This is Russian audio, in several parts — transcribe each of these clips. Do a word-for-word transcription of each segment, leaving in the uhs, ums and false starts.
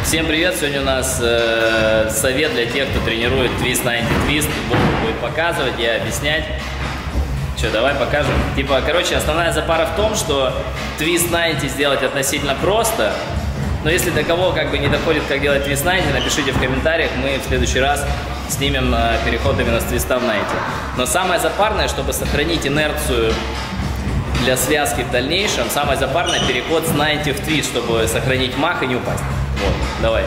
Всем привет! Сегодня у нас э, совет для тех, кто тренирует Twist девяносто Twist. Вова будет показывать и объяснять. Че, давай покажем. Типа, короче, основная запара в том, что Twist девяносто сделать относительно просто. Но если до кого как бы не доходит, как делать Twist девяносто, напишите в комментариях, мы в следующий раз снимем э, переход именно с Twist девяносто. Но самое запарное, чтобы сохранить инерцию для связки в дальнейшем, самое запарное переход с девяносто в Twist, чтобы сохранить мах и не упасть. Вот, давай.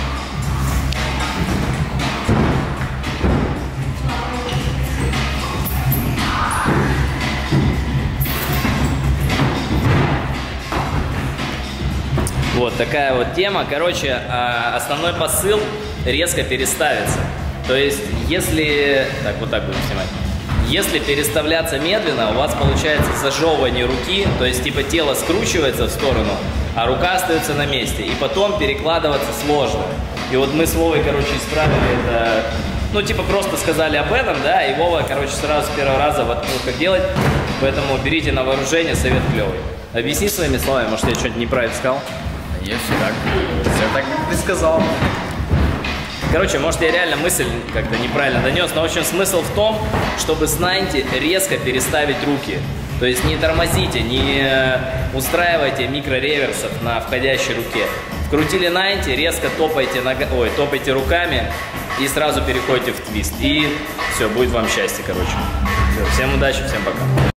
Вот такая вот тема. Короче, основной посыл — резко переставиться. То есть, если... Так, вот так будем снимать. Если переставляться медленно, у вас получается зажевывание руки, то есть типа тело скручивается в сторону, а рука остается на месте, и потом перекладываться сложно. И вот мы с Вовой, короче, исправили это, ну типа просто сказали об этом, да, и Вова, короче, сразу с первого раза воткнул, как делать, поэтому берите на вооружение, совет клевый. Объясни своими словами, может я что-то неправильно сказал? Я все так, все так, как ты сказал. Короче, может я реально мысль как-то неправильно донес, но в общем смысл в том, чтобы с девяносто резко переставить руки. То есть не тормозите, не устраивайте микрореверсов на входящей руке. Вкрутили девяносто, резко топайте, нога... Ой, топайте руками и сразу переходите в твист. И все, будет вам счастье, короче. Все, всем удачи, всем пока.